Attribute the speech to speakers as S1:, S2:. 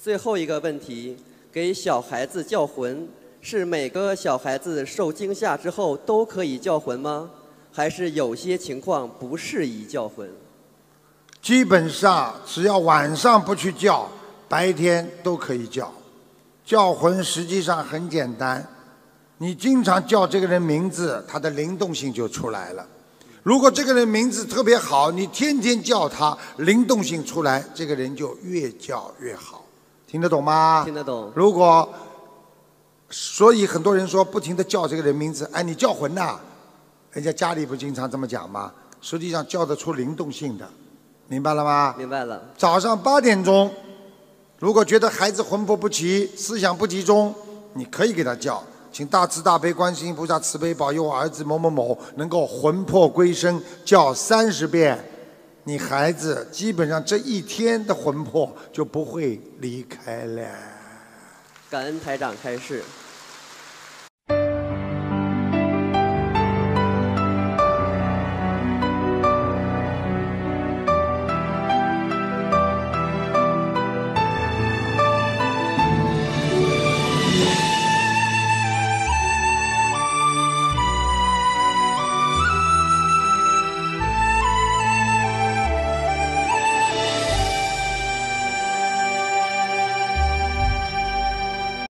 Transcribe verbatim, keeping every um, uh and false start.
S1: 最后一个问题，给小孩子叫魂，是每个小孩子受惊吓之后都可以叫魂吗？还是有些情况不适宜叫魂？
S2: 基本上只要晚上不去叫，白天都可以叫。叫魂实际上很简单，你经常叫这个人名字，他的灵动性就出来了。如果这个人名字特别好，你天天叫他，灵动性出来，这个人就越叫越好。听得懂吗？
S1: 听得懂。
S2: 如果，所以很多人说不停地叫这个人名字，哎，你叫魂呐，人家家里不经常这么讲吗？实际上叫得出灵动性的，明白了吗？
S1: 明白了。
S2: 早上八点钟，如果觉得孩子魂魄不齐、思想不集中，你可以给他叫，请大慈大悲观世音菩萨慈悲保佑我儿子某某某能够魂魄归身，叫三十遍，你孩子基本上这一天的魂魄就不会离开了。
S1: 感恩台长开示。